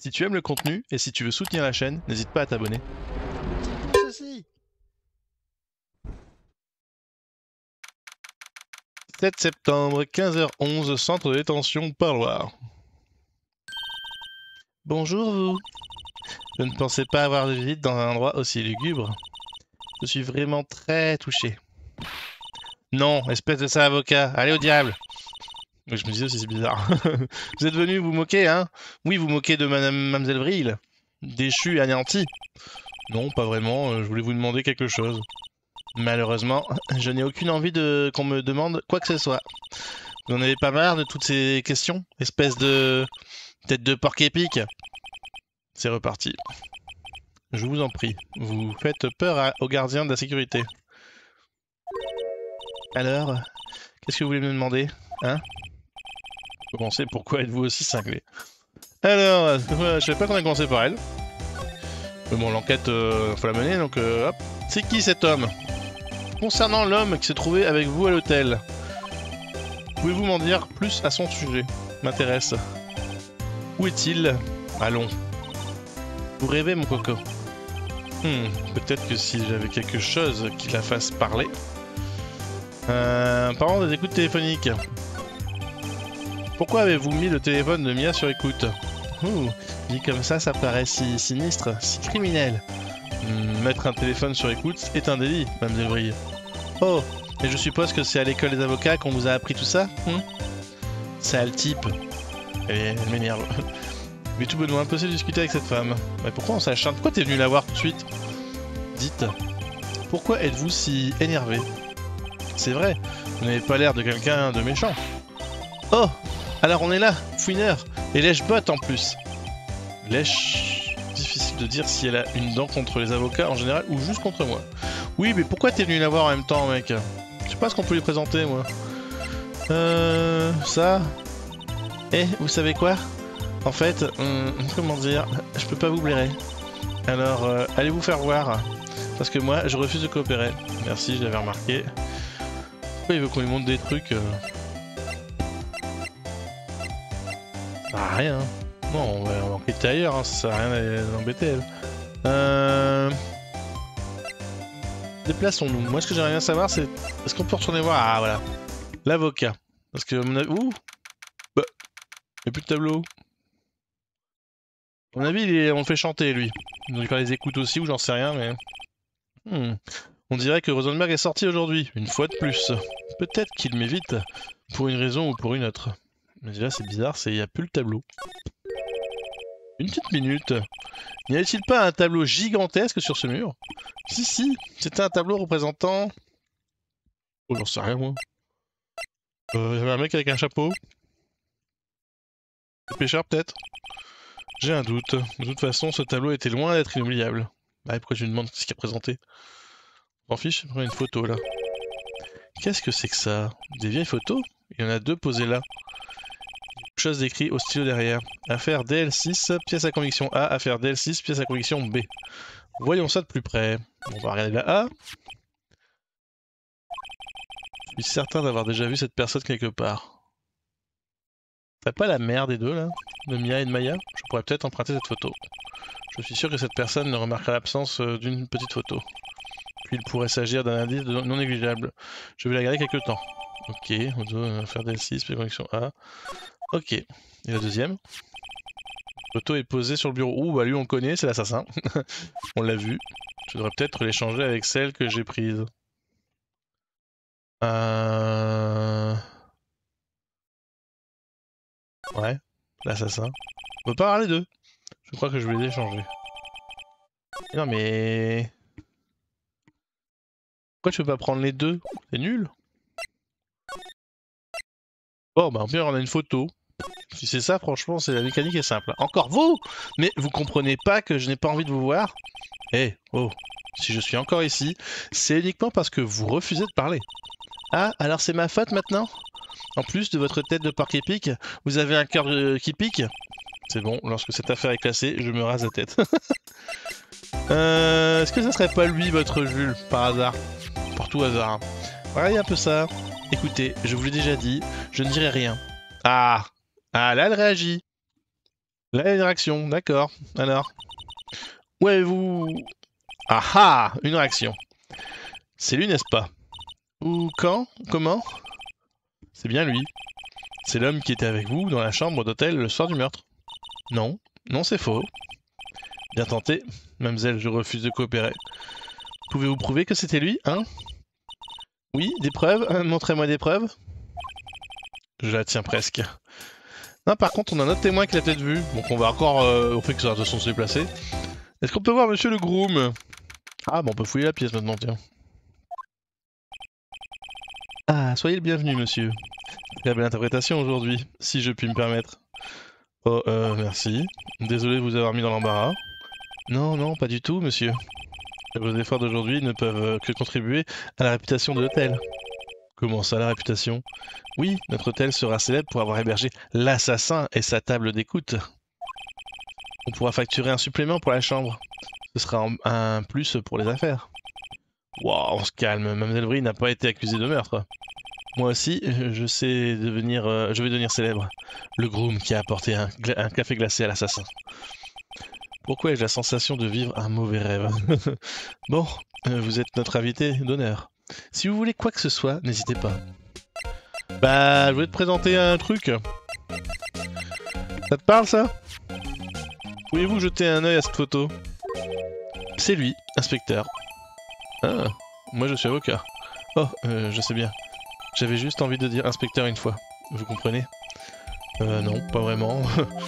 Si tu aimes le contenu et si tu veux soutenir la chaîne, n'hésite pas à t'abonner. Ceci. 7 septembre, 15h11, centre de détention Parloir. Bonjour vous. Je ne pensais pas avoir de visite dans un endroit aussi lugubre. Je suis vraiment très touché. Non, espèce de sale avocat, allez au diable. Je me disais aussi c'est bizarre. Vous êtes venu vous moquer, hein? Oui, vous moquez de Mademoiselle Vril. Déchue et anéantie. Non, pas vraiment, je voulais vous demander quelque chose. Malheureusement, je n'ai aucune envie qu'on me demande quoi que ce soit. Vous n'en avez pas marre de toutes ces questions? Espèce de tête de porc épique. C'est reparti. Je vous en prie, vous faites peur aux gardiens de la sécurité. Alors, qu'est-ce que vous voulez me demander? Hein? Commencez, pourquoi êtes-vous aussi cinglé? Alors, je savais pas qu'on a commencé par elle. Mais bon, l'enquête, faut la mener, donc hop. C'est qui cet homme? Concernant l'homme qui s'est trouvé avec vous à l'hôtel, pouvez-vous m'en dire plus à son sujet? M'intéresse. Où est-il? Allons. Vous rêvez, mon coco? Peut-être que si j'avais quelque chose qui la fasse parler. Parlons des écoutes téléphoniques. Pourquoi avez-vous mis le téléphone de Mia sur écoute? Dit comme ça paraît si sinistre, si criminel. Mettre un téléphone sur écoute est un délit, Madame Devrille. Oh, et je suppose que c'est à l'école des avocats qu'on vous a appris tout ça? Sale type. Elle m'énerve. Mais tout bonnement impossible de discuter avec cette femme. Mais pourquoi on s'acharne? Pourquoi t'es venu la voir tout de suite? Dites, pourquoi êtes-vous si énervé? C'est vrai, vous n'avez pas l'air de quelqu'un de méchant. Oh, alors on est là, fouineur, et lèche-botte en plus. Lèche... Difficile de dire si elle a une dent contre les avocats en général ou juste contre moi. Oui, mais pourquoi t'es venu la voir en même temps, mec? Je sais pas ce qu'on peut lui présenter, moi. Ça... Eh, vous savez quoi? En fait, comment dire, je peux pas vous blairer. Alors, allez vous faire voir. Parce que moi, je refuse de coopérer. Merci, je l'avais remarqué. Pourquoi il veut qu'on lui montre des trucs Ah, rien. Non, on va enquêter ailleurs, hein, ça sert à rien d'aller l'embêter, elle. Déplaçons-nous. Moi, ce que j'aimerais bien savoir, c'est... Est-ce qu'on peut retourner voir... Ah, voilà. L'avocat. Parce que... Ouh, bah... Il n'y a plus de tableau. À mon avis, on le fait chanter, lui. Il doit faire les écoutes aussi, ou j'en sais rien, mais... On dirait que Rosenberg est sorti aujourd'hui, une fois de plus. Peut-être qu'il m'évite, pour une raison ou pour une autre. Mais déjà, c'est bizarre, il n'y a plus le tableau. Une petite minute. N'y avait-il pas un tableau gigantesque sur ce mur? Si, c'était un tableau représentant... Oh, j'en sais rien, moi. Il y avait un mec avec un chapeau. Le pêcheur, peut-être? J'ai un doute. De toute façon, ce tableau était loin d'être inoubliable. Bah, pourquoi tu me demandes ce qu'il a présenté? M'en fiche, je prends une photo, là. Qu'est-ce que c'est que ça? Des vieilles photos? Il y en a deux posées là. Chose d'écrit au stylo derrière. Affaire DL6, pièce à conviction A. Affaire DL6, pièce à conviction B. Voyons ça de plus près. On va regarder la A. Je suis certain d'avoir déjà vu cette personne quelque part. C'est pas la mère des deux là? De Mia et de Maya? Je pourrais peut-être emprunter cette photo. Je suis sûr que cette personne ne remarquera l'absence d'une petite photo. Puis il pourrait s'agir d'un indice non négligeable. Je vais la garder quelques temps. Ok, on doit faire DL6, pièce à conviction A. Ok, et la deuxième? La photo est posée sur le bureau. Ouh, bah lui on le connaît, c'est l'assassin. On l'a vu. Je devrais peut-être l'échanger avec celle que j'ai prise. Ouais, l'assassin. On peut pas avoir les deux. Je crois que je vais les échanger. Non mais... Pourquoi tu peux pas prendre les deux? C'est nul. Bon, bah en pire on a une photo. Si c'est ça, franchement, la mécanique est simple. Encore vous? Mais vous comprenez pas que je n'ai pas envie de vous voir? Eh, oh, si je suis encore ici, c'est uniquement parce que vous refusez de parler. Ah, alors c'est ma faute maintenant? En plus de votre tête de porc épique, vous avez un cœur qui pique? C'est bon, lorsque cette affaire est classée, je me rase la tête. Est-ce que ça serait pas lui, votre Jules, par hasard? Par tout hasard. Regardez un peu ça. Écoutez, je vous l'ai déjà dit, je ne dirai rien. Ah, là elle réagit. Là, il y a une réaction, d'accord. Alors, où avez-vous... Ah ah, une réaction. C'est lui, n'est-ce pas? Ou quand? Comment? C'est bien lui. C'est l'homme qui était avec vous dans la chambre d'hôtel le soir du meurtre. Non, non, c'est faux. Bien tenté, mademoiselle, je refuse de coopérer. Pouvez-vous prouver que c'était lui, hein? Oui, des preuves? Montrez-moi des preuves. Je la tiens presque. Non, par contre, on a un autre témoin qui l'a peut-être vu, donc on va encore, au fait que ça va de toute façon se déplacer. Est-ce qu'on peut voir monsieur le groom? Ah, bon, on peut fouiller la pièce maintenant, tiens. Ah, soyez le bienvenu, monsieur. Très belle interprétation aujourd'hui, si je puis me permettre. Oh, merci. Désolé de vous avoir mis dans l'embarras. Non, non, pas du tout, monsieur. Vos efforts d'aujourd'hui ne peuvent que contribuer à la réputation de l'hôtel. Comment ça, la réputation? Oui, notre hôtel sera célèbre pour avoir hébergé l'assassin et sa table d'écoute. On pourra facturer un supplément pour la chambre. Ce sera un plus pour les affaires. Wow, on se calme, Mademoiselle Brie n'a pas été accusée de meurtre. Moi aussi, je vais devenir célèbre. Le groom qui a apporté un café glacé à l'assassin. Pourquoi ai-je la sensation de vivre un mauvais rêve? Bon, vous êtes notre invité d'honneur. Si vous voulez quoi que ce soit, n'hésitez pas. Bah, je voulais te présenter un truc. Ça te parle, ça? Pourriez-vous jeter un œil à cette photo? C'est lui, inspecteur. Ah, moi je suis avocat. Oh, je sais bien. J'avais juste envie de dire inspecteur une fois. Vous comprenez? Non, pas vraiment.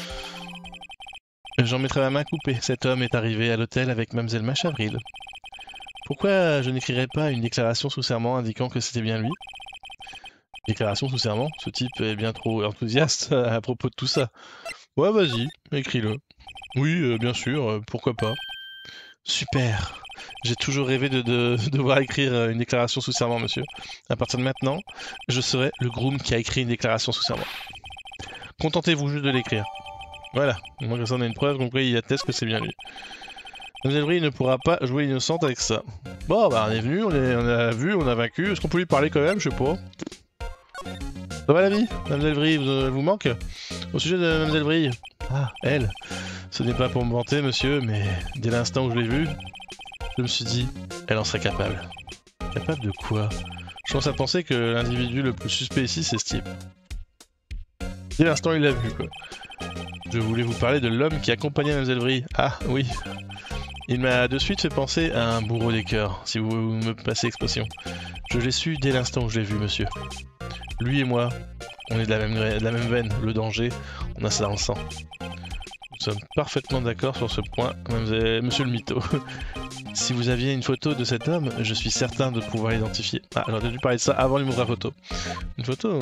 J'en mettrai ma main coupée. Cet homme est arrivé à l'hôtel avec Mademoiselle Machavril. Pourquoi je n'écrirais pas une déclaration sous serment indiquant que c'était bien lui? Déclaration sous serment? Ce type est bien trop enthousiaste à propos de tout ça. Ouais, vas-y, écris-le. Oui, bien sûr, pourquoi pas. Super. J'ai toujours rêvé de devoir écrire une déclaration sous serment, monsieur. À partir de maintenant, je serai le groom qui a écrit une déclaration sous serment. Contentez-vous juste de l'écrire. Voilà, au moins comme ça on a une preuve, donc il atteste que c'est bien lui. Mademoiselle Brie ne pourra pas jouer innocente avec ça. Bon, bah on est venu, on a vu, on a vaincu. Est-ce qu'on peut lui parler quand même? Je sais pas. Ça va la vie? Mademoiselle Brie vous manque? Au sujet de Mademoiselle Brie. Ah, elle. Ce n'est pas pour me vanter, monsieur, mais dès l'instant où je l'ai vue, je me suis dit, elle en serait capable. Capable de quoi? Je commence à penser que l'individu le plus suspect ici, c'est ce type. Dès l'instant où il l'a vu, quoi. Je voulais vous parler de l'homme qui accompagnait Mademoiselle Brie. Ah, oui. Il m'a de suite fait penser à un bourreau des cœurs, si vous me passez l'expression. Je l'ai su dès l'instant où je l'ai vu, monsieur. Lui et moi, on est de la même veine, le danger, on a ça dans le sang. Nous sommes parfaitement d'accord sur ce point, monsieur le mytho. Si vous aviez une photo de cet homme, je suis certain de pouvoir l'identifier. Ah, j'aurais dû parler de ça avant de lui montrer la photo. Une photo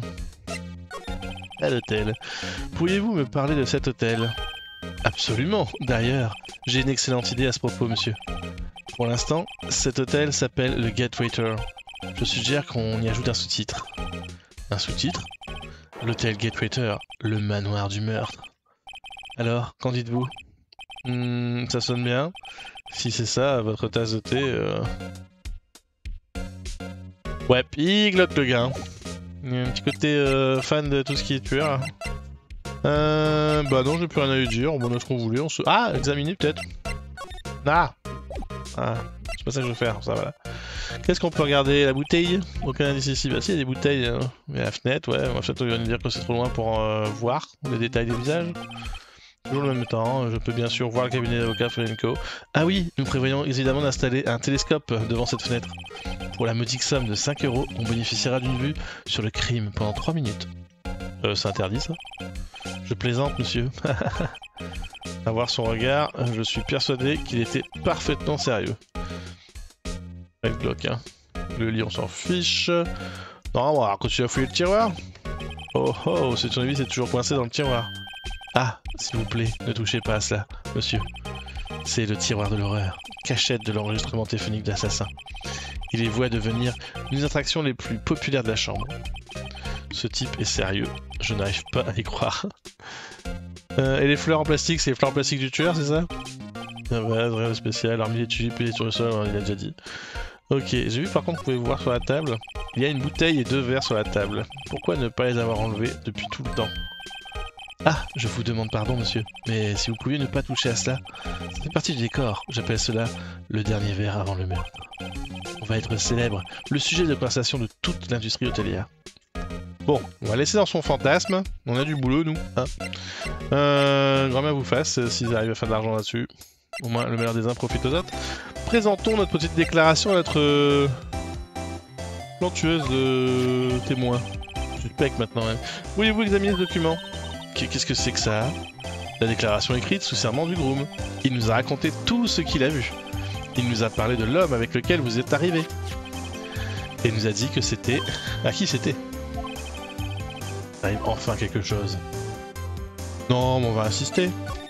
À l'hôtel. Pourriez-vous me parler de cet hôtel? Absolument. D'ailleurs, j'ai une excellente idée à ce propos, monsieur. Pour l'instant, cet hôtel s'appelle le Gatwaiter. Je suggère qu'on y ajoute un sous-titre. Un sous-titre? L'hôtel Gatwaiter, le manoir du meurtre. Alors, qu'en dites-vous? Ça sonne bien. Si c'est ça, votre tasse de thé... Ouais, il glotte le gars. Il y a un petit côté fan de tout ce qui est tueur. Bah non, j'ai plus rien à lui dire. Bon, on a ce qu'on voulait. Ah, examiner peut-être. Ah, c'est pas ça que je veux faire, ça voilà. Qu'est-ce qu'on peut regarder? La bouteille? Aucun indice ici. Bah si, il y a des bouteilles. Il y a la fenêtre, ouais. On va peut-être lui dire que c'est trop loin pour voir les détails des visages. Toujours le même temps, je peux bien sûr voir le cabinet d'avocat Flamenco. Ah oui, nous prévoyons évidemment d'installer un télescope devant cette fenêtre. Pour la modique somme de 5 €, on bénéficiera d'une vue sur le crime pendant 3 minutes. C'est interdit ça? Je plaisante, monsieur. À voir son regard, je suis persuadé qu'il était parfaitement sérieux. Le Glock, hein. Le lit, on s'en fiche. Non, on va continuer à fouiller le tiroir. Oh oh, cette tournevis est toujours coincée dans le tiroir. Ah, s'il vous plaît, ne touchez pas à cela, monsieur. C'est le tiroir de l'horreur, cachette de l'enregistrement téléphonique de l'assassin. Il est voué à devenir une des attractions les plus populaires de la chambre. Ce type est sérieux, je n'arrive pas à y croire. Et les fleurs en plastique, c'est les fleurs en plastique du tueur, c'est ça? Ah ouais, rien de spécial, hormis les tulipes et les tournesols, il a déjà dit. Ok, j'ai vu par contre, vous pouvez voir sur la table, il y a une bouteille et 2 verres sur la table. Pourquoi ne pas les avoir enlevés depuis tout le temps? Ah, je vous demande pardon, monsieur, mais si vous pouviez ne pas toucher à cela, ça fait partie du décor. J'appelle cela le dernier verre avant le meurtre. On va être célèbre, le sujet de conversation de toute l'industrie hôtelière. Bon, on va laisser dans son fantasme. On a du boulot, nous. Hein. Grand bien vous fasse s'ils arrivent à faire de l'argent là-dessus. Au moins, le meilleur des uns profite aux autres. Présentons notre petite déclaration à notre plantueuse de témoin. Suspect maintenant, même. Voulez-vous examiner ce document? Qu'est-ce que c'est que ça? La déclaration écrite sous serment du groom. Il nous a raconté tout ce qu'il a vu. Il nous a parlé de l'homme avec lequel vous êtes arrivé. Et il nous a dit que c'était... À qui c'était? Arrive enfin quelque chose. Non, mais on va insister.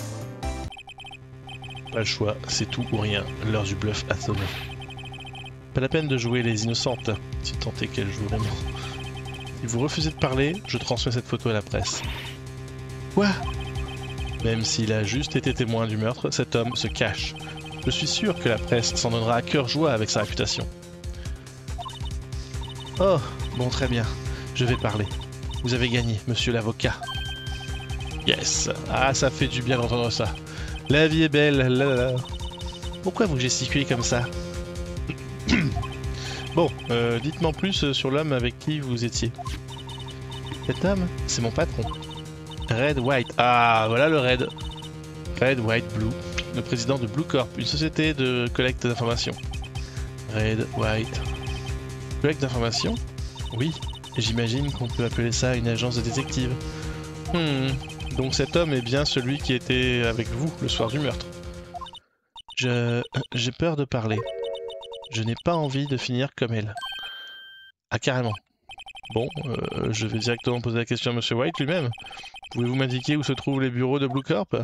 Pas le choix, c'est tout ou rien. L'heure du bluff a sonné. Pas la peine de jouer les innocentes, si tant est qu'elles jouent vraiment. Si vous refusez de parler, je transmets cette photo à la presse. Quoi? Même s'il a juste été témoin du meurtre, cet homme se cache. Je suis sûr que la presse s'en donnera à cœur joie avec sa réputation. Oh, bon, très bien. Je vais parler. Vous avez gagné, monsieur l'avocat. Yes. Ah, ça fait du bien d'entendre ça. La vie est belle, là là là. Pourquoi vous gesticulez comme ça? Bon, dites-moi plus sur l'homme avec qui vous étiez. Cet homme, c'est mon patron. Red White. Ah, voilà le Red. Red White Blue. Le président de Blue Corp, une société de collecte d'informations. Red White. Collecte d'informations? Oui. J'imagine qu'on peut appeler ça une agence de détective. Donc cet homme est bien celui qui était avec vous le soir du meurtre. J'ai peur de parler. Je n'ai pas envie de finir comme elle. Ah, carrément. Bon, je vais directement poser la question à Monsieur White lui-même. Pouvez-vous m'indiquer où se trouvent les bureaux de Blue Corp?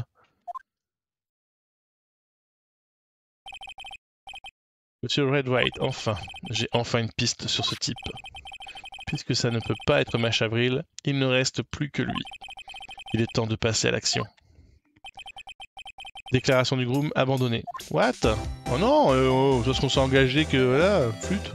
Monsieur Red White, enfin. J'ai enfin une piste sur ce type. Puisque ça ne peut pas être Mâche Avril, il ne reste plus que lui. Il est temps de passer à l'action. Déclaration du groom abandonnée. What? Oh non, parce qu'on s'est engagé que voilà, flûte.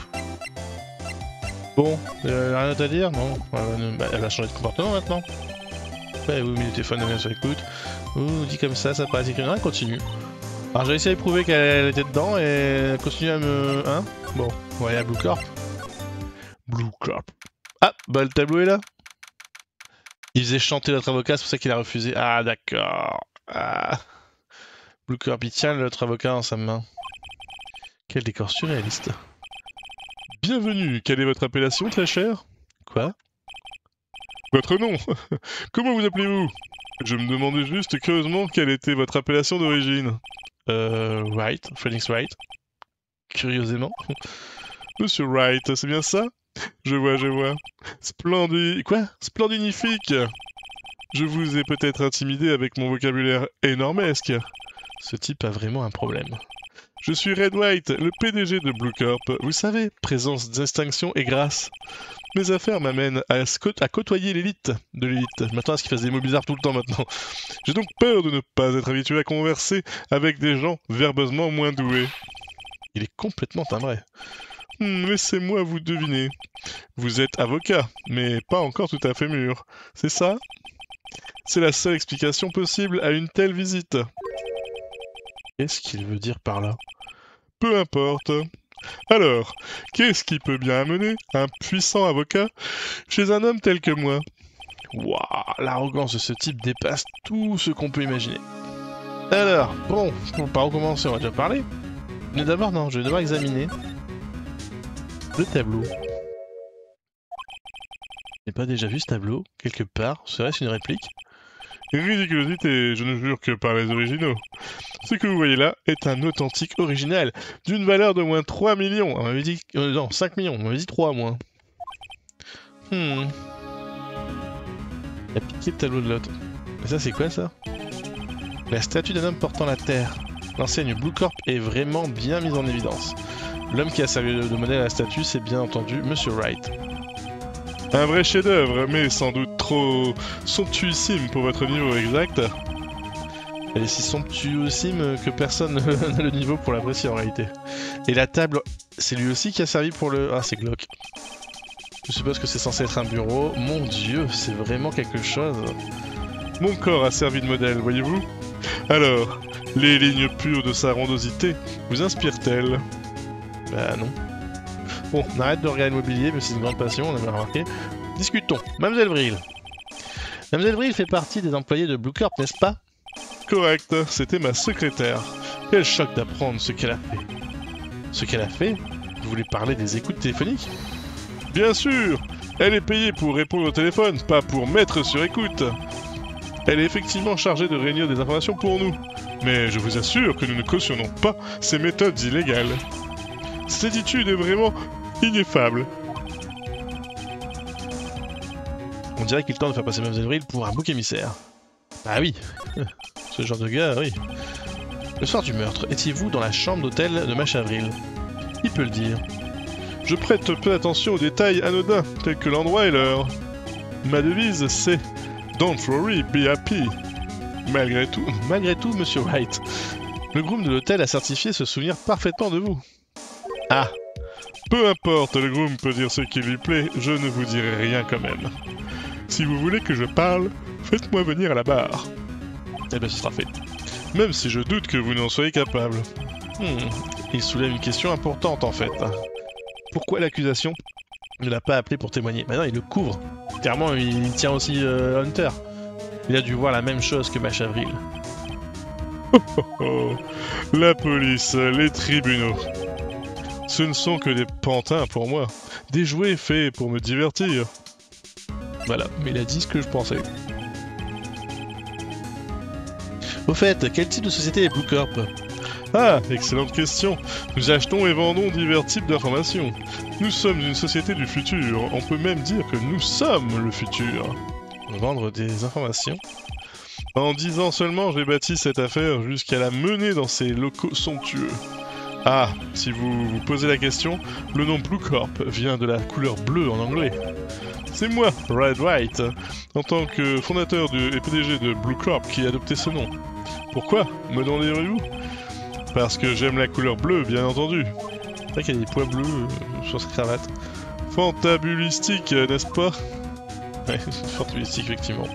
Bon, rien à dire? Non. Elle va changer de comportement maintenant. Ouais, oui, mais le téléphone est bien sur écoute. Dit comme ça paraît écrit. Non, continue. Alors j'ai essayé de prouver qu'elle était dedans et elle continue à me... Hein? Bon, on va aller à Blue Corp. Blue Corp. Ah, bah le tableau est là. Il faisait chanter notre avocat, c'est pour ça qu'il a refusé. Ah, d'accord. Ah. Blue Corp, il tient notre avocat dans sa main. Quel décor surréaliste. Bienvenue, quelle est votre appellation, très cher? Quoi? Votre nom? Comment vous appelez-vous? Je me demandais juste curieusement quelle était votre appellation d'origine. Wright, Phoenix Wright. Curieusement. Monsieur Wright, c'est bien ça? Je vois. Splendide... Quoi? Splendinifique! Je vous ai peut-être intimidé avec mon vocabulaire énormesque. Ce type a vraiment un problème. Je suis Red White, le PDG de Blue Corp. Vous savez, présence, distinction et grâce. Mes affaires m'amènent à côtoyer l'élite de l'élite. Je m'attends à ce qu'il fasse des mots bizarres tout le temps maintenant. J'ai donc peur de ne pas être habitué à converser avec des gens verbeusement moins doués. Il est complètement timbré. Laissez-moi vous deviner. Vous êtes avocat, mais pas encore tout à fait mûr. C'est ça? C'est la seule explication possible à une telle visite. Qu'est-ce qu'il veut dire par là? Peu importe. Alors, qu'est-ce qui peut bien amener un puissant avocat chez un homme tel que moi? Waouh, l'arrogance de ce type dépasse tout ce qu'on peut imaginer. Alors, bon, par où commencer? On va déjà parler. Mais d'abord, non, je vais devoir examiner le tableau. Je n'ai pas déjà vu ce tableau, quelque part. Serait-ce une réplique? Ridiculosité, je ne jure que par les originaux. Ce que vous voyez là est un authentique original, d'une valeur de moins 3 millions. On m'avait dit... non, 5 millions, on m'avait dit 3 moins. Il a piqué le tableau de l'autre. Mais ça c'est quoi ça? La statue d'un homme portant la terre. L'enseigne Blue Corp est vraiment bien mise en évidence. L'homme qui a servi de modèle à la statue, c'est bien entendu Monsieur Wright. Un vrai chef-d'œuvre, mais sans doute trop somptuissime pour votre niveau exact. Elle est si somptuissime que personne n'a le niveau pour l'apprécier en réalité. Et la table, c'est lui aussi qui a servi pour le... Ah, c'est glauque. Je suppose que c'est censé être un bureau. Mon dieu, c'est vraiment quelque chose. Mon corps a servi de modèle, voyez-vous? Alors, les lignes pures de sa rondosité vous inspirent-elles? Bah non. Bon, on arrête de regarder le mobilier, mais c'est une grande passion, on a bien remarqué. Discutons. Mademoiselle Vril. Mademoiselle Vril fait partie des employés de Blue Corp, n'est-ce pas? Correct, c'était ma secrétaire. Quel choc d'apprendre ce qu'elle a fait. Ce qu'elle a fait? Vous voulez parler des écoutes téléphoniques? Bien sûr! Elle est payée pour répondre au téléphone, pas pour mettre sur écoute. Elle est effectivement chargée de réunir des informations pour nous. Mais je vous assure que nous ne cautionnons pas ces méthodes illégales. Cette attitude est vraiment ineffable. On dirait qu'il tente de faire passer Mademoiselle Vril pour un bouc émissaire. Ah oui, ce genre de gars, oui. Le soir du meurtre, étiez-vous dans la chambre d'hôtel de Macha Vril? Qui peut le dire? Je prête peu attention aux détails anodins, tels que l'endroit et l'heure. Ma devise, c'est « Don't worry, be happy ». Malgré tout, Monsieur Wright, le groom de l'hôtel a certifié se souvenir parfaitement de vous. Ah, peu importe, le groom peut dire ce qui lui plaît, je ne vous dirai rien quand même. Si vous voulez que je parle, faites-moi venir à la barre. Eh bien, ce sera fait. Même si je doute que vous n'en soyez capable. Il soulève une question importante en fait. Pourquoi l'accusation ne l'a pas appelé pour témoigner? Maintenant, il le couvre. Clairement, il tient aussi Hunter. Il a dû voir la même chose que Macha Vril. La police, les tribunaux. Ce ne sont que des pantins pour moi. Des jouets faits pour me divertir. Voilà, mais il a dit ce que je pensais. Au fait, quel type de société est Blue Corp? Ah, excellente question. Nous achetons et vendons divers types d'informations. Nous sommes une société du futur. On peut même dire que nous sommes le futur. Vendre des informations? En 10 ans seulement, j'ai bâti cette affaire jusqu'à la mener dans ces locaux somptueux. Ah, si vous vous posez la question, le nom Blue Corp vient de la couleur bleue en anglais. C'est moi, Red White, en tant que fondateur et PDG de Blue Corp qui ai adopté ce nom. Pourquoi, me demandez-vous? Parce que j'aime la couleur bleue, bien entendu. C'est vrai qu'il y a des pois bleus sur sa cravate. Fantabulistique, n'est-ce pas? Ouais, fantabulistique, effectivement.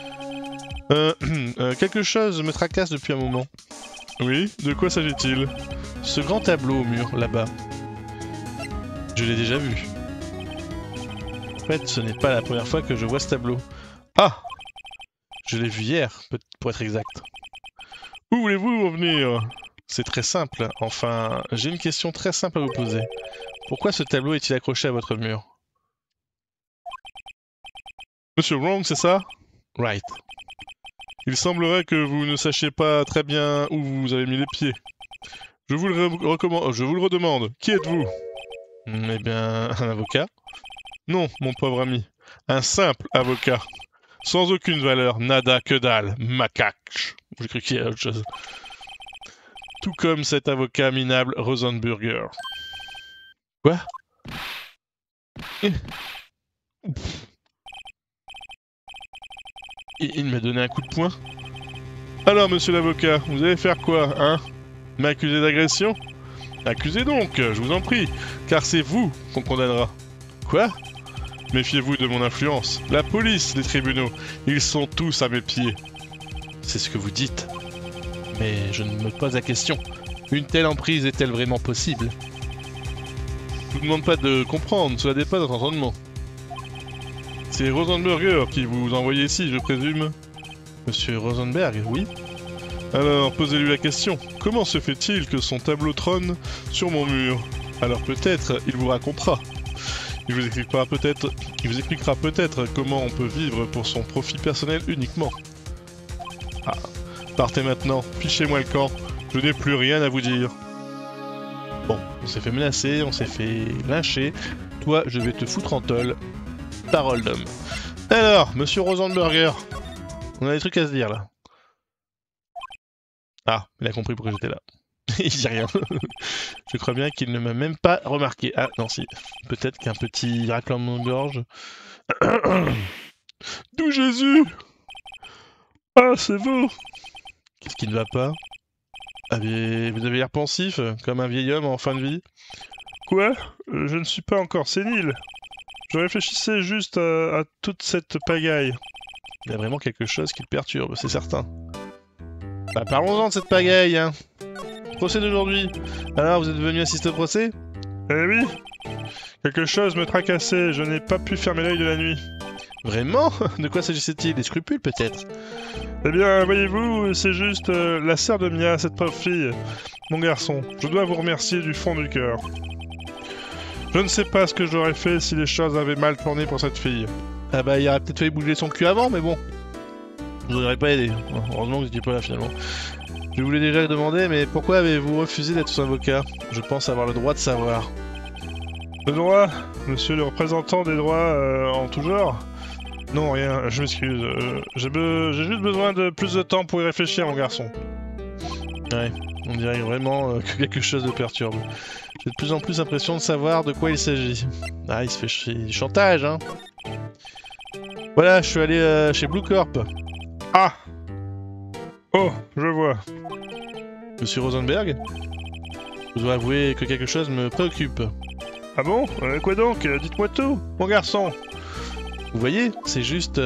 Quelque chose me tracasse depuis un moment. Oui, de quoi s'agit-il? Ce grand tableau au mur, là-bas. Je l'ai déjà vu. En fait, ce n'est pas la première fois que je vois ce tableau. Ah! Je l'ai vu hier, pour être exact. Où voulez-vous en venir? C'est très simple. Enfin, j'ai une question très simple à vous poser. Pourquoi ce tableau est-il accroché à votre mur? Monsieur Wrong, c'est ça? Right. Il semblerait que vous ne sachiez pas très bien où vous avez mis les pieds. Je vous le redemande. Qui êtes-vous? Eh bien, un avocat? Non, mon pauvre ami. Un simple avocat. Sans aucune valeur, nada, que dalle, macaque. J'ai cru qu'il y avait autre chose. Tout comme cet avocat minable Rosenberger. Quoi? Il m'a donné un coup de poing. Alors, monsieur l'avocat, vous allez faire quoi, hein? M'accuser d'agression? Accusez donc, je vous en prie, car c'est vous qu'on condamnera. Quoi? Méfiez-vous de mon influence. La police, les tribunaux, ils sont tous à mes pieds. C'est ce que vous dites. Mais je ne me pose la question. Une telle emprise est-elle vraiment possible? Je vous demande pas de comprendre, cela dépasse votre entendement. C'est Rosenberger qui vous envoie ici, je présume. Monsieur Rosenberg, oui. Alors, posez-lui la question. Comment se fait-il que son tableau trône sur mon mur? Alors peut-être, il vous racontera. Il vous expliquera peut-être comment on peut vivre pour son profit personnel uniquement. Ah, partez maintenant, fichez-moi le camp. Je n'ai plus rien à vous dire. Bon, on s'est fait menacer, on s'est fait lyncher. Toi, je vais te foutre en tôle. Parole d'homme. Alors, monsieur Rosenberger, on a des trucs à se dire là. Ah, il a compris pourquoi j'étais là. Il dit rien. Je crois bien qu'il ne m'a même pas remarqué. Ah, non, si. Peut-être qu'un petit raclement de gorge. D'où Jésus? Ah, c'est vous! Qu'est-ce qui ne va pas? Vous avez l'air pensif, comme un vieil homme en fin de vie. Quoi? Je ne suis pas encore sénile. Je réfléchissais juste à toute cette pagaille. Il y a vraiment quelque chose qui le perturbe, c'est certain. Bah parlons-en de cette pagaille, hein. Procès d'aujourd'hui. Alors, vous êtes venu assister au procès? Eh oui. Quelque chose me tracassait, je n'ai pas pu fermer l'œil de la nuit. Vraiment? De quoi s'agissait-il? Des scrupules, peut-être? Eh bien, voyez-vous, c'est juste la sœur de Mia, cette pauvre fille. Mon garçon, je dois vous remercier du fond du cœur. Je ne sais pas ce que j'aurais fait si les choses avaient mal tourné pour cette fille. Ah bah, il aurait peut-être fallu bouger son cul avant, mais bon. Je vous aurais pas aidé. Heureusement que vous n'étiez pas là, finalement. Je voulais déjà le demander, mais pourquoi avez-vous refusé d'être son avocat? Je pense avoir le droit de savoir. Le droit? Monsieur le représentant des droits en tout genre? Non, rien, je m'excuse. J'ai juste besoin de plus de temps pour y réfléchir, mon garçon. Ouais, on dirait vraiment que quelque chose le perturbe. J'ai de plus en plus l'impression de savoir de quoi il s'agit. Ah, il se fait du chantage, hein. Voilà, je suis allé chez Blue Corp. Ah! Oh, je vois. Monsieur Rosenberg? Je dois avouer que quelque chose me préoccupe. Ah bon? Quoi donc? Dites-moi tout, mon garçon. Vous voyez, c'est juste...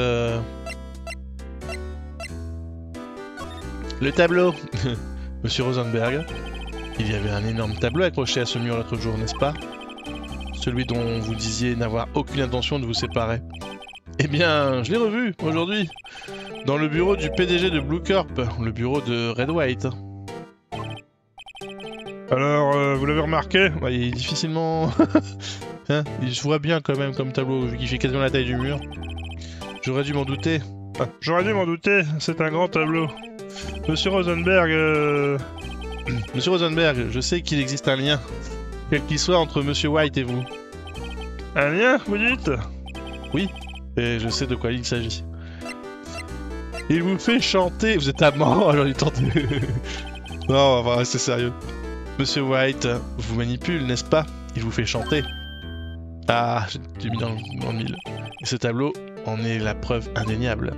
le tableau. Monsieur Rosenberg, il y avait un énorme tableau accroché à ce mur l'autre jour, n'est-ce pas? Celui dont vous disiez n'avoir aucune intention de vous séparer. Eh bien, je l'ai revu, aujourd'hui. Dans le bureau du PDG de Blue Corp, le bureau de Red White. Alors, vous l'avez remarqué? Bah, il est difficilement... hein, il se voit bien quand même comme tableau, vu qu'il fait quasiment la taille du mur. J'aurais dû m'en douter. Ah, j'aurais dû m'en douter, c'est un grand tableau. Monsieur Rosenberg, Monsieur Rosenberg, je sais qu'il existe un lien, quel qu'il soit, entre Monsieur White et vous. Un lien, vous dites? Oui, et je sais de quoi il s'agit. Il vous fait chanter... Vous êtes amant, j'en ai tenté. Non, on va rester sérieux. Monsieur White vous manipule, n'est-ce pas? Il vous fait chanter. Ah, j'ai mis dans le mille. Et ce tableau en est la preuve indéniable.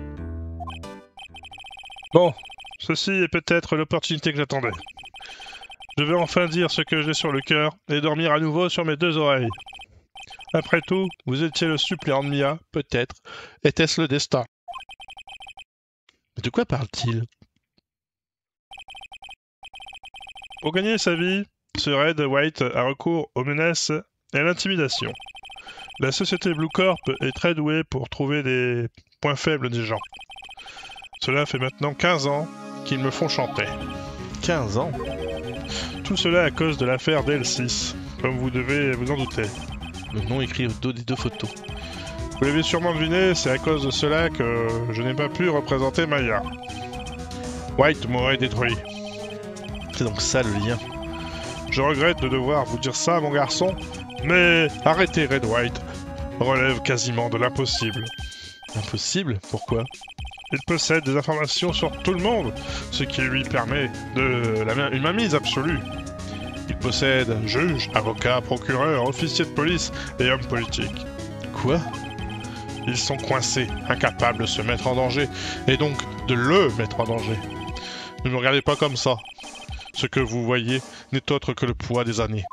Bon, ceci est peut-être l'opportunité que j'attendais. Je vais enfin dire ce que j'ai sur le cœur et dormir à nouveau sur mes deux oreilles. Après tout, vous étiez le suppléant de Mia, peut-être. Était-ce le destin? Mais de quoi parle-t-il? Pour gagner sa vie, ce Red White a recours aux menaces et à l'intimidation. La société Blue Corp est très douée pour trouver des points faibles des gens. Cela fait maintenant 15 ans qu'ils me font chanter. 15 ans? Tout cela à cause de l'affaire DL6, comme vous devez vous en douter. Le nom écrit au dos des deux photos. Vous l'avez sûrement deviné, c'est à cause de cela que je n'ai pas pu représenter Maya. White m'aurait détruit. C'est donc ça le lien. Je regrette de devoir vous dire ça, mon garçon, mais arrêter Red White relève quasiment de l'impossible. Impossible? Pourquoi? Il possède des informations sur tout le monde, ce qui lui permet une mainmise absolue. Il possède juges, avocats, procureurs, officiers de police et hommes politiques. Quoi? Ils sont coincés, incapables de se mettre en danger, et donc de le mettre en danger. Ne me regardez pas comme ça. Ce que vous voyez n'est autre que le poids des années.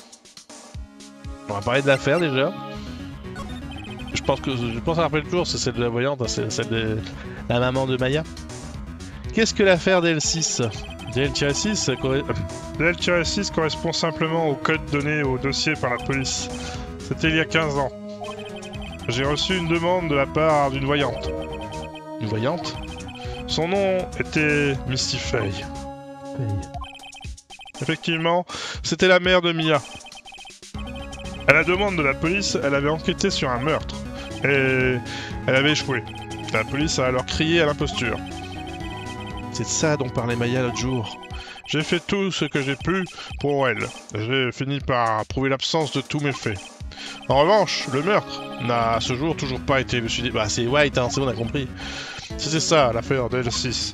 On va parler de l'affaire déjà. Je pense à rappeler toujours, c'est celle de la voyante, hein, c'est celle de la maman de Maya. Qu'est-ce que l'affaire DL6? DL-6 DL-6 correspond simplement au code donné au dossier par la police. C'était il y a 15 ans. J'ai reçu une demande de la part d'une voyante. Une voyante? Son nom était Misty Fay. Effectivement, c'était la mère de Mia. À la demande de la police, elle avait enquêté sur un meurtre. Et elle avait échoué. La police a alors crié à l'imposture. C'est de ça dont parlait Maya l'autre jour. J'ai fait tout ce que j'ai pu pour elle. J'ai fini par prouver l'absence de tous mes faits. En revanche, le meurtre n'a à ce jour toujours pas été élucidé. Bah c'est White, hein, c'est bon, on a compris. C'était ça, l'affaire DL6.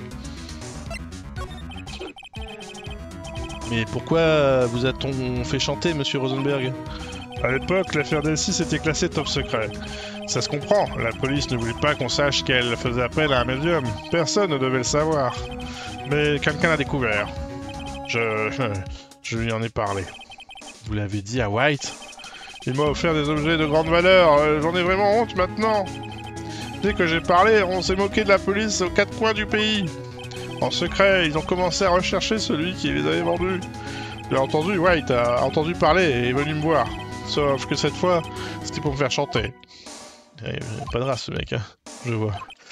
Mais pourquoi vous a-t-on fait chanter, monsieur Rosenberg? À l'époque, l'affaire DL6 était classée top secret. Ça se comprend, la police ne voulait pas qu'on sache qu'elle faisait appel à un médium. Personne ne devait le savoir. Mais quelqu'un l'a découvert. Je lui en ai parlé. Vous l'avez dit à White? Il m'a offert des objets de grande valeur. J'en ai vraiment honte maintenant. Dès que j'ai parlé, on s'est moqué de la police aux quatre coins du pays. En secret, ils ont commencé à rechercher celui qui les avait vendus. J'ai entendu, White a entendu parler et est venu me voir. Sauf que cette fois, c'était pour me faire chanter. Pas de race ce mec, hein. Je vois.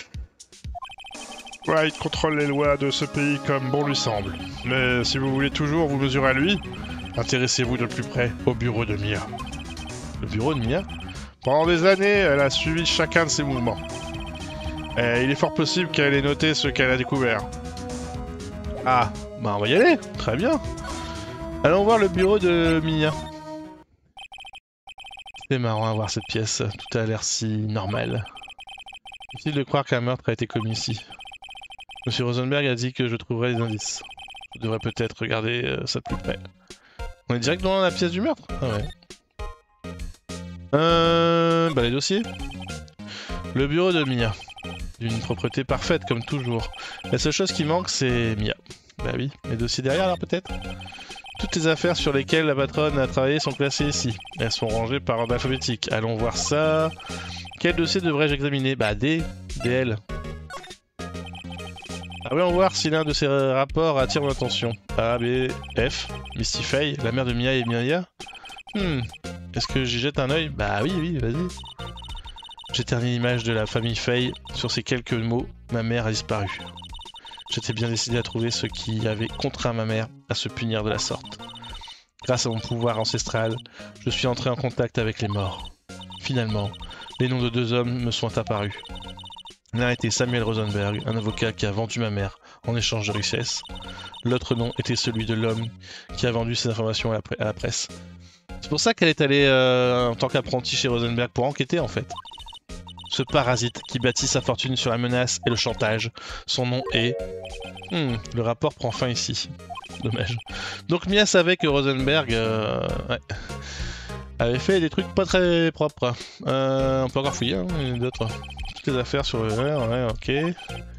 White contrôle les lois de ce pays comme bon lui semble. Mais si vous voulez toujours vous mesurer à lui, intéressez-vous de plus près au bureau de Mia. Le bureau de Mia? Pendant des années, elle a suivi chacun de ses mouvements. Et il est fort possible qu'elle ait noté ce qu'elle a découvert. Ah, bah on va y aller, très bien. Allons voir le bureau de Mia. C'est marrant à voir cette pièce, tout a l'air si normal. Difficile de croire qu'un meurtre a été commis ici. Monsieur Rosenberg a dit que je trouverais des indices. Je devrais peut-être regarder ça de plus près. On est directement dans la pièce du meurtre? Ah ouais. Bah les dossiers. Le bureau de Mia. D'une propreté parfaite comme toujours. La seule chose qui manque c'est Mia. Bah oui, les dossiers derrière alors peut-être? Toutes les affaires sur lesquelles la patronne a travaillé sont classées ici. Elles sont rangées par ordre alphabétique. Allons voir ça. Quel dossier devrais-je examiner? Bah D, DL. Allons voir si l'un de ces rapports attire mon attention. A, B, F, Misty Faye, la mère de Mia et Mia. Est-ce que j'y jette un œil? Bah oui, vas-y. J'éternise l'image de la famille Faye. Sur ces quelques mots, ma mère a disparu. J'étais bien décidé à trouver ce qui avait contraint ma mère à se punir de la sorte. Grâce à mon pouvoir ancestral, je suis entré en contact avec les morts. Finalement, les noms de deux hommes me sont apparus. L'un était Samuel Rosenberg, un avocat qui a vendu ma mère en échange de richesses. L'autre nom était celui de l'homme qui a vendu ces informations à la presse. C'est pour ça qu'elle est allée en tant qu'apprentie chez Rosenberg pour enquêter en fait. Ce parasite qui bâtit sa fortune sur la menace et le chantage. Son nom est... le rapport prend fin ici. Dommage. Donc Mia savait que Rosenberg avait fait des trucs pas très propres. On peut encore fouiller, hein, d'autres. Toutes les affaires sur le verre, ouais, ok.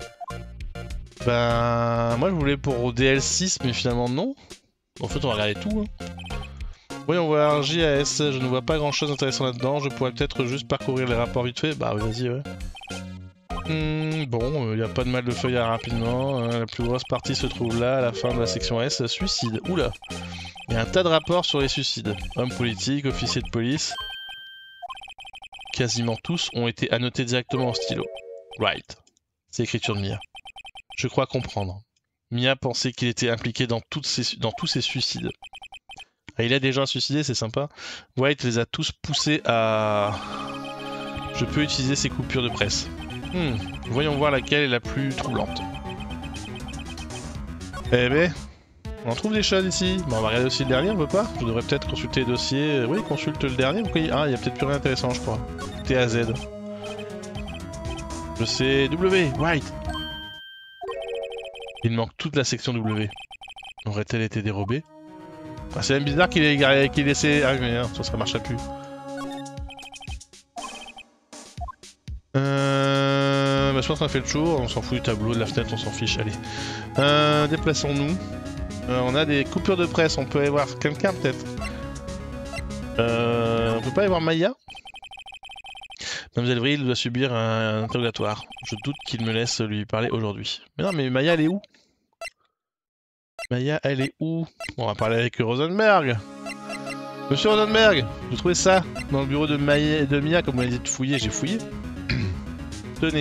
Ben... Moi je voulais pour DL6, mais finalement non. En fait on va regarder tout. Hein. Voyons voir, JAS, je ne vois pas grand chose d'intéressant là-dedans, je pourrais peut-être juste parcourir les rapports vite fait. Bah vas-y, ouais. Bon, il n'y a pas de mal de feuillard rapidement, la plus grosse partie se trouve là, à la fin de la section S, suicide. Oula, il y a un tas de rapports sur les suicides. Hommes politiques, officiers de police. Quasiment tous ont été annotés directement en stylo. Right. C'est l'écriture de Mia. Je crois comprendre. Mia pensait qu'il était impliqué dans tous ces suicides. Ah, il a déjà un suicidé, c'est sympa. White les a tous poussés à... Je peux utiliser ces coupures de presse. Voyons voir laquelle est la plus troublante. Eh ben, on en trouve des choses ici. Bon, on va regarder aussi le dernier, on veut pas? Je devrais peut-être consulter les dossiers. Oui, consulte le dernier. Ah, il y a peut-être plus rien d'intéressant, je crois. T à Z. Je sais... W, White. Il manque toute la section W. Aurait-elle été dérobée? Ah, c'est même bizarre qu'il ait laissé... Ah mais non, ça marcherait plus. Bah, je pense qu'on a fait le tour, on s'en fout du tableau, de la fenêtre, on s'en fiche, allez. Déplaçons-nous. On a des coupures de presse, on peut aller voir quelqu'un peut-être. On peut pas aller voir Maya? Mademoiselle Vril doit subir un interrogatoire. Je doute qu'il me laisse lui parler aujourd'hui. Mais non, mais Maya elle est où? Maya, elle est où? Bon, on va parler avec Rosenberg. Monsieur Rosenberg, j'ai trouvé ça dans le bureau de Mia, comme vous m'avez dit de fouiller, j'ai fouillé. Tenez.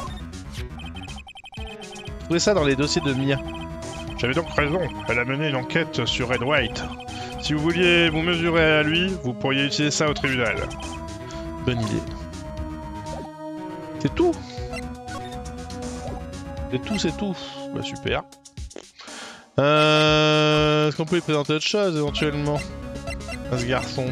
J'ai trouvé ça dans les dossiers de Mia. J'avais donc raison, elle a mené une enquête sur Red White. Si vous vouliez vous mesurer à lui, vous pourriez utiliser ça au tribunal. Bonne idée. C'est tout? C'est tout. Bah super. Est-ce qu'on peut lui présenter autre chose éventuellement à ce garçon?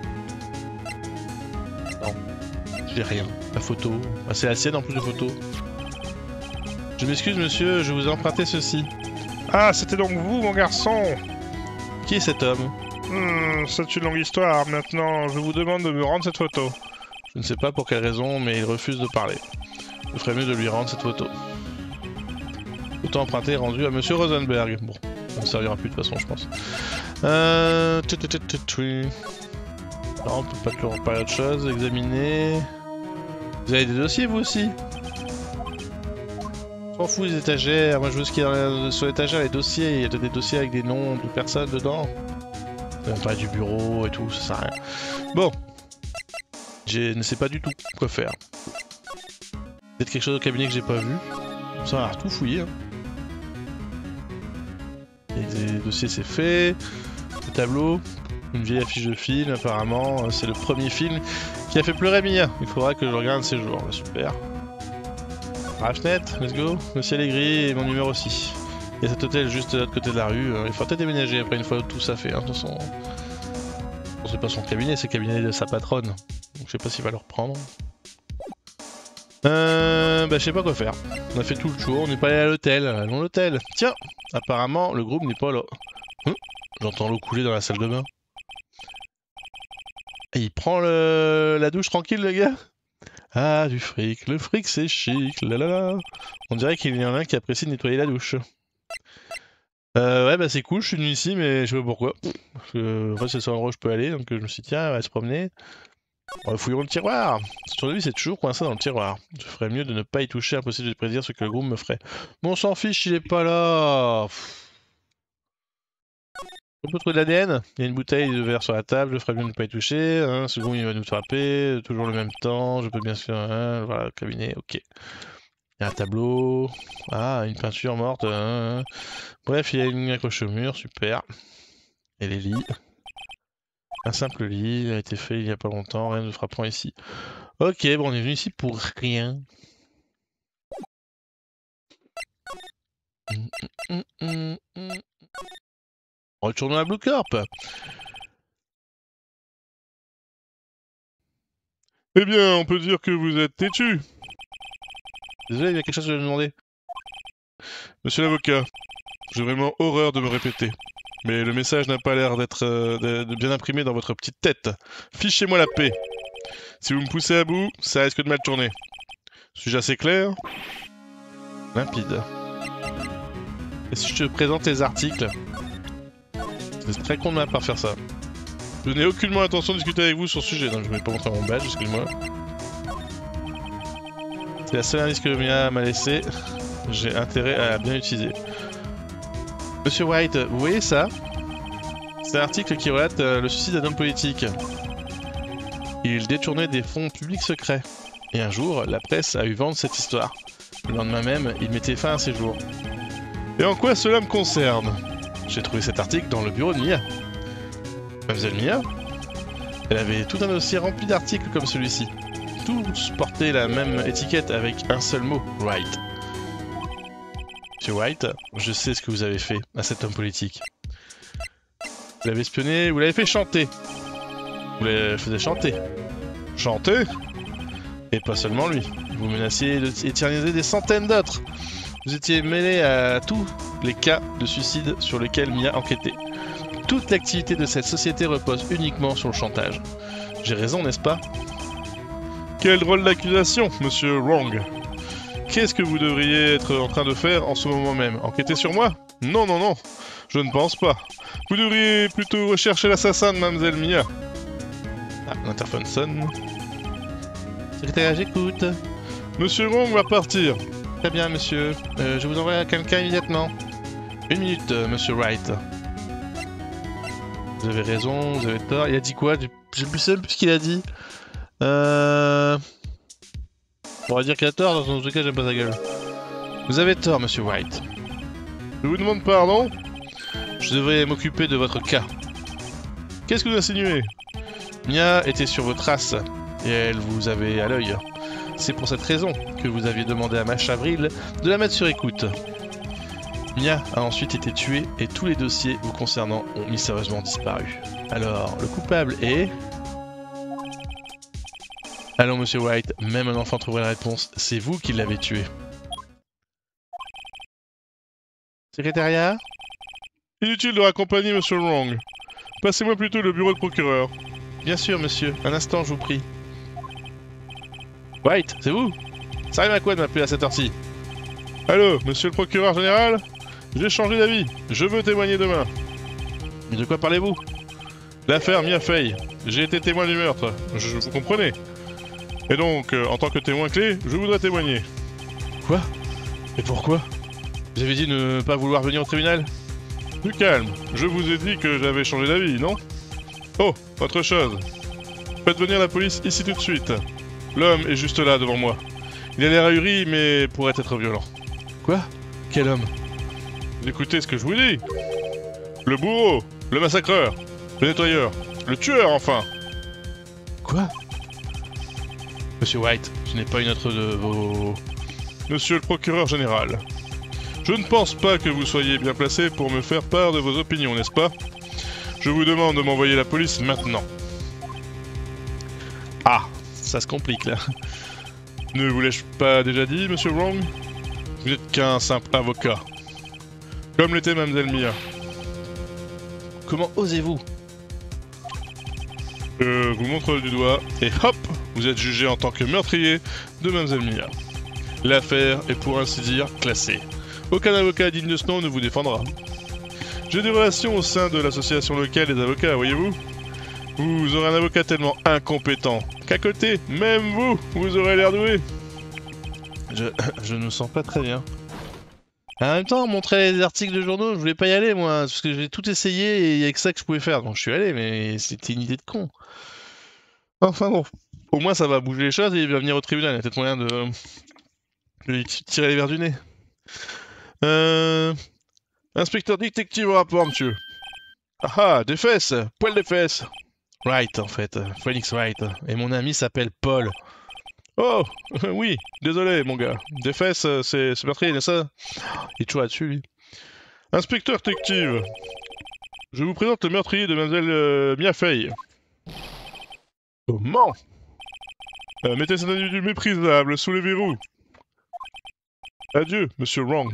Non, j'ai rien. La photo, ah, c'est la sienne en plus de photo. Je m'excuse monsieur, je vous ai emprunté ceci. Ah, c'était donc vous mon garçon? Qui est cet homme? C'est une longue histoire, maintenant je vous demande de me rendre cette photo. Je ne sais pas pour quelle raison, mais il refuse de parler. Je ferais mieux de lui rendre cette photo. Photo empruntée rendue à monsieur Rosenberg. Bon, ça ne servira plus de toute façon, je pense. Non, on peut pas toujours parler d'autre chose. Examiner. Vous avez des dossiers vous aussi? Je m'en fous des étagères, moi je veux ce qu'il y a sur l'étagère, les dossiers, il y a des dossiers avec des noms de personnes dedans. Pas du bureau et tout, ça sert à rien. Bon. Je ne sais pas du tout quoi faire. Peut-être quelque chose au cabinet que j'ai pas vu. Ça a l'air tout fouillé. Hein. Les dossiers c'est fait. Le tableau. Une vieille affiche de film apparemment. C'est le premier film qui a fait pleurer Mia. Il faudra que je regarde ces jours. Bah, super. À la fenêtre, let's go. Le ciel est gris et mon numéro aussi. Il y a cet hôtel juste de l'autre côté de la rue. Il faudra peut-être déménager après une fois tout ça fait. Hein. De toute façon, c'est pas son cabinet, c'est le cabinet de sa patronne. Donc je sais pas s'il va le reprendre. Bah je sais pas quoi faire. On a fait tout le tour, on n'est pas allé à l'hôtel. Allons à l'hôtel. Tiens, apparemment le groupe n'est pas là. J'entends l'eau couler dans la salle de bain. Et il prend la douche tranquille le gars. Ah du fric, le fric c'est chic, là là là. On dirait qu'il y en a un qui apprécie de nettoyer la douche. Ouais bah c'est cool, je suis venu ici mais je sais pas pourquoi. En fait c'est le seul endroit où je peux aller donc je me suis dit tiens on va se promener. Fouillons le tiroir. Sur lui c'est toujours coincé dans le tiroir. Je ferais mieux de ne pas y toucher, impossible de prédire ce que le groupe me ferait. Mais on s'en fiche il est pas là. On peut trouver de l'ADN. Il y a une bouteille de verre sur la table, je ferais mieux de ne pas y toucher. Hein. Second il va nous frapper, toujours le même temps, je peux bien sûr... Hein. Voilà le cabinet, ok. Il y a un tableau. Ah, une peinture morte. Hein. Bref, il y a une accroche au mur, super. Et les lits. Un simple lit, il a été fait il y a pas longtemps, rien de frappant ici. Ok, bon, on est venu ici pour rien. Retournons à Blue Corp. Eh bien, on peut dire que vous êtes têtu. Désolé, il y a quelque chose que je vais demander. Monsieur l'avocat, j'ai vraiment horreur de me répéter. Mais le message n'a pas l'air d'être bien imprimé dans votre petite tête. Fichez-moi la paix. Si vous me poussez à bout, ça risque de mal tourner. Suis-je assez clair? Limpide. Et si je te présente les articles? C'est très con de ma part faire ça. Je n'ai aucunement l'intention de discuter avec vous sur ce sujet, donc je ne vais pas montrer mon badge, excuse-moi. C'est la seule indice que Mia m'a laissé. J'ai intérêt à la bien utiliser. Monsieur White, vous voyez ça? C'est un article qui relate le suicide d'un homme politique. Il détournait des fonds publics secrets. Et un jour, la presse a eu vent de cette histoire. Le lendemain même, il mettait fin à ses jours. Et en quoi cela me concerne? J'ai trouvé cet article dans le bureau de Mia. Mademoiselle Mia? Elle avait tout un dossier rempli d'articles comme celui-ci. Tous portaient la même étiquette avec un seul mot, White. Monsieur White, je sais ce que vous avez fait à cet homme politique. Vous l'avez espionné, vous l'avez fait chanter. Vous le faisiez chanter. Chanter? Et pas seulement lui. Vous menaciez d'éterniser des centaines d'autres. Vous étiez mêlé à tous les cas de suicide sur lesquels Mia enquêtait. Toute l'activité de cette société repose uniquement sur le chantage. J'ai raison, n'est-ce pas? Quelle drôle d'accusation, monsieur Wrong. Qu'est-ce que vous devriez être en train de faire en ce moment même? Enquêter sur moi? Non, non, non, je ne pense pas. Vous devriez plutôt rechercher l'assassin de Mademoiselle Mia. Ah, l'interphone sonne. Secrétaire, j'écoute. Monsieur Wrong va partir. Très bien, monsieur. Je vous envoie quelqu'un immédiatement. Une minute, monsieur Wright. Vous avez raison, vous avez tort. Il a dit quoi? Je ne sais plus ce qu'il a dit. On va dire qu'il a tort, dans tout cas j'aime pas sa gueule. Vous avez tort, monsieur White. Je vous demande pardon? Je devrais m'occuper de votre cas. Qu'est-ce que vous insinuez? Mia était sur vos traces, et elle vous avait à l'œil. C'est pour cette raison que vous aviez demandé à Mash Avril de la mettre sur écoute. Mia a ensuite été tuée, et tous les dossiers vous concernant ont mystérieusement disparu. Alors, le coupable est... Allons, monsieur White, même un enfant trouverait la réponse. C'est vous qui l'avez tué. Secrétariat? Inutile de raccompagner monsieur Wrong. Passez-moi plutôt le bureau de procureur. Bien sûr, monsieur. Un instant, je vous prie. White, c'est vous? Ça arrive à quoi de m'appeler à cette heure-ci? Allô, monsieur le procureur général? J'ai changé d'avis. Je veux témoigner demain. Mais de quoi parlez-vous? L'affaire Mia Fey. J'ai été témoin du meurtre. Vous comprenez? Et donc, en tant que témoin clé, je voudrais témoigner. Quoi? Et pourquoi? Vous avez dit ne pas vouloir venir au tribunal? Du calme, je vous ai dit que j'avais changé d'avis, non? Oh, autre chose. Faites venir la police ici tout de suite. L'homme est juste là devant moi. Il a l'air ahuri, mais pourrait être violent. Quoi? Quel homme? Écoutez ce que je vous dis. Le bourreau, le massacreur, le nettoyeur, le tueur enfin. Quoi? Monsieur White, ce n'est pas une autre de vos... Monsieur le procureur général, je ne pense pas que vous soyez bien placé pour me faire part de vos opinions, n'est-ce pas? Je vous demande de m'envoyer la police maintenant. Ah, ça se complique là. Ne vous l'ai-je pas déjà dit, monsieur Wrong? Vous n'êtes qu'un simple avocat. Comme l'était Mademoiselle Mia. Comment osez-vous? Je vous montre du doigt et hop, vous êtes jugé en tant que meurtrier de Mademoiselle Mia. L'affaire est pour ainsi dire classée. Aucun avocat digne de ce nom ne vous défendra. J'ai des relations au sein de l'association locale des avocats, voyez-vous? Vous aurez un avocat tellement incompétent qu'à côté, même vous aurez l'air doué. Je ne me sens pas très bien. En même temps, montrer les articles de journaux, je voulais pas y aller moi, parce que j'ai tout essayé et il y a que ça que je pouvais faire. Donc je suis allé, mais c'était une idée de con. Enfin bon, au moins ça va bouger les choses et il va venir au tribunal. Il y a peut-être moyen de lui tirer les verres du nez. Inspecteur détective au rapport, monsieur. Ah, des fesses, poil des fesses. Wright, en fait, Phoenix Wright. Et mon ami s'appelle Paul. Oh, oui, désolé, mon gars. Des fesses, c'est meurtrier, n'est-ce pas? Il est toujours là-dessus, lui. Inspecteur détective, je vous présente le meurtrier de Mademoiselle Mia Fey. Comment? Mettez cet individu méprisable sous les verrous. Adieu, monsieur Wrong.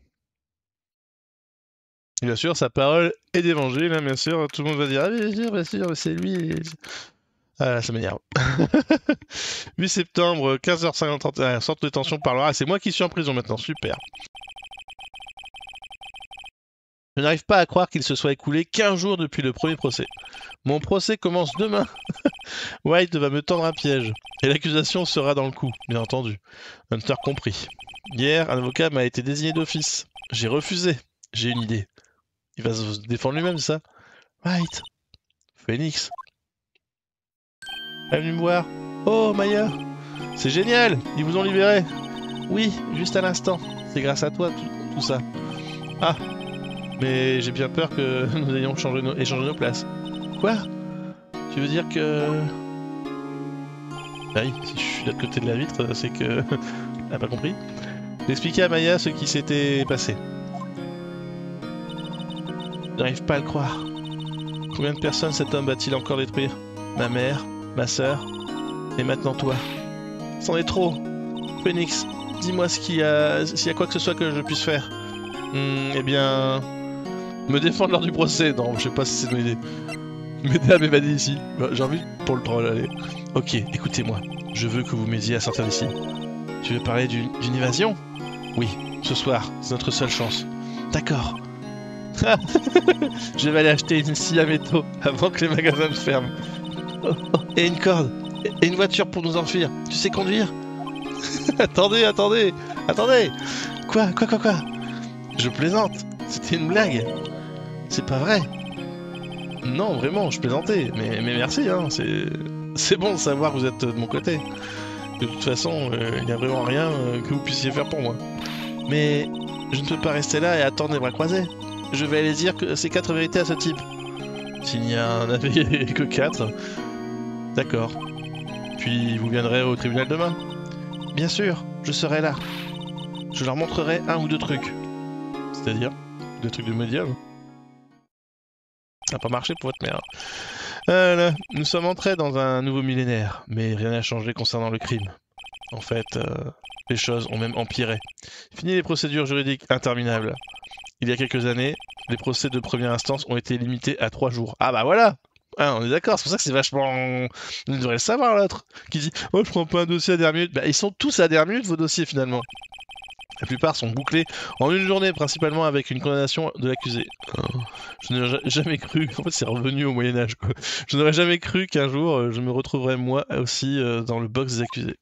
Bien sûr, sa parole est d'évangile, hein, bien sûr. Tout le monde va dire, ah bien sûr, c'est lui. Ah, ça m'énerve. 8 septembre, 15h51, centre de détention parlera. Ah, c'est moi qui suis en prison maintenant, super. Je n'arrive pas à croire qu'il se soit écoulé 15 jours depuis le premier procès. Mon procès commence demain. White va me tendre un piège. Et l'accusation sera dans le coup, bien entendu. Hunter compris. Hier, un avocat m'a été désigné d'office. J'ai refusé. J'ai une idée. Il va se défendre lui-même, ça. White. Phoenix. Elle est venue me voir. Oh, Maya. C'est génial. Ils vous ont libéré. Oui, juste à l'instant. C'est grâce à toi, tout ça. Ah. Mais j'ai bien peur que nous ayons échangé nos places. Quoi? Tu veux dire que... Ah oui, si je suis de l'autre côté de la vitre, c'est que... Elle n'a pas compris. J'expliquais à Maya ce qui s'était passé. Je n'arrive pas à le croire. Combien de personnes cet homme va-t-il encore détruire? Ma mère, ma sœur, et maintenant toi. C'en est trop. Phoenix, dis-moi s'il y a quoi que ce soit que je puisse faire. Eh bien... Me défendre lors du procès. Non, je sais pas si c'est une idée. M'aider à m'évader ici. Bah, j'ai envie pour le troll, allez. Ok, écoutez-moi. Je veux que vous m'aidiez à sortir d'ici. Tu veux parler d'une évasion? Oui, ce soir. C'est notre seule chance. D'accord. Je vais aller acheter une scie à métaux avant que les magasins ne ferment. Et une corde. Et une voiture pour nous enfuir. Tu sais conduire? Attendez. Quoi? Je plaisante. C'était une blague. C'est pas vrai. Non, vraiment, je plaisantais. Mais merci, hein. C'est bon de savoir que vous êtes de mon côté. De toute façon, il n'y a vraiment rien que vous puissiez faire pour moi. Mais je ne peux pas rester là et attendre les bras croisés. Je vais aller dire que c'est 4 vérités à ce type. S'il n'y en avait que 4. D'accord. Puis vous viendrez au tribunal demain? Bien sûr, je serai là. Je leur montrerai 1 ou 2 trucs. C'est-à-dire? Des trucs de médium? Ça n'a pas marché pour votre mère. Là, nous sommes entrés dans un nouveau millénaire, mais rien n'a changé concernant le crime. En fait, les choses ont même empiré. Fini les procédures juridiques interminables. Il y a quelques années, les procès de première instance ont été limités à 3 jours. Ah bah voilà! Ah, on est d'accord, c'est pour ça que c'est vachement... Vous devriez le savoir, l'autre, qui dit « Oh, je prends pas un dossier à dernière minute. » Bah, ils sont tous à dernière minute, vos dossiers, finalement. La plupart sont bouclés en une journée, principalement avec une condamnation de l'accusé. Je n'aurais jamais cru, en fait c'est revenu au Moyen-Âge quoi. Je n'aurais jamais cru qu'un jour je me retrouverais moi aussi dans le box des accusés.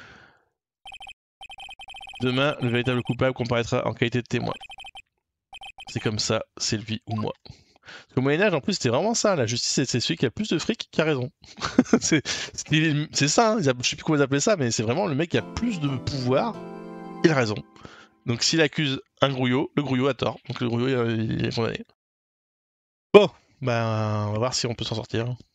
Demain, le véritable coupable comparaîtra en qualité de témoin. C'est comme ça, c'est lui ou moi. Au Moyen-Âge, en plus, c'était vraiment ça. La justice, c'est celui qui a plus de fric qui a raison. c'est ça, hein. Je sais plus comment ils appelaient ça, mais c'est vraiment le mec qui a plus de pouvoir, il a raison. Donc s'il accuse un grouillot, le grouillot a tort. Donc le grouillot, il est condamné. Bon, ben, on va voir si on peut s'en sortir.